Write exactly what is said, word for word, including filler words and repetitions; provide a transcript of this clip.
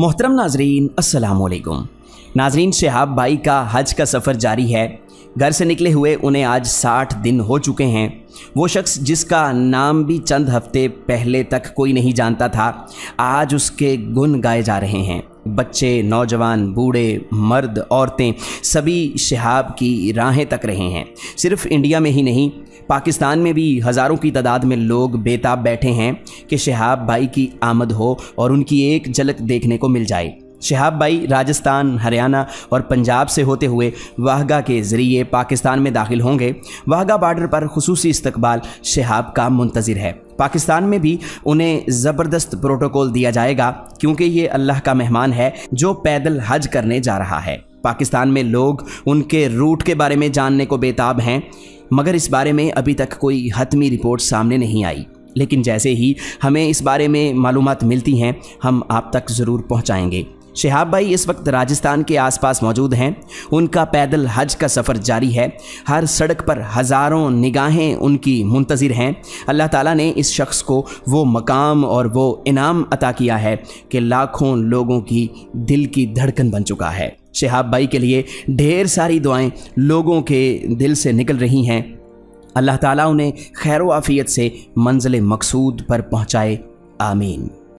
मोहतरम नाजरीन अस्सलाम वालेकुम। नाजरीन, शहाब भाई का हज का सफ़र जारी है। घर से निकले हुए उन्हें आज साठ दिन हो चुके हैं। वो शख्स जिसका नाम भी चंद हफ्ते पहले तक कोई नहीं जानता था, आज उसके गुण गाए जा रहे हैं। बच्चे, नौजवान, बूढ़े, मर्द, औरतें सभी शहाब की राहें तक रहे हैं। सिर्फ इंडिया में ही नहीं, पाकिस्तान में भी हज़ारों की तादाद में लोग बेताब बैठे हैं कि शहाब भाई की आमद हो और उनकी एक झलक देखने को मिल जाए। शहाब भाई राजस्थान, हरियाणा और पंजाब से होते हुए वाहगा के ज़रिए पाकिस्तान में दाखिल होंगे। वाहगा बॉर्डर पर खुसूसी इस्तकबाल शहाब का मुंतज़िर है। पाकिस्तान में भी उन्हें ज़बरदस्त प्रोटोकॉल दिया जाएगा, क्योंकि ये अल्लाह का मेहमान है जो पैदल हज करने जा रहा है। पाकिस्तान में लोग उनके रूट के बारे में जानने को बेताब हैं, मगर इस बारे में अभी तक कोई हतमी रिपोर्ट सामने नहीं आई। लेकिन जैसे ही हमें इस बारे में मालूमात मिलती हैं, हम आप तक ज़रूर पहुंचाएंगे। शहाब भाई इस वक्त राजस्थान के आसपास मौजूद हैं। उनका पैदल हज का सफ़र जारी है। हर सड़क पर हज़ारों निगाहें उनकी मुंतज़िर हैं। अल्लाह ताला ने इस शख्स को वो मकाम और वो इनाम अता किया है कि लाखों लोगों की दिल की धड़कन बन चुका है। शहाब भाई के लिए ढेर सारी दुआएं लोगों के दिल से निकल रही हैं। अल्लाह ताला उन्हें खैर व आफियत से मंज़िल मकसूद पर पहुँचाए। आमीन।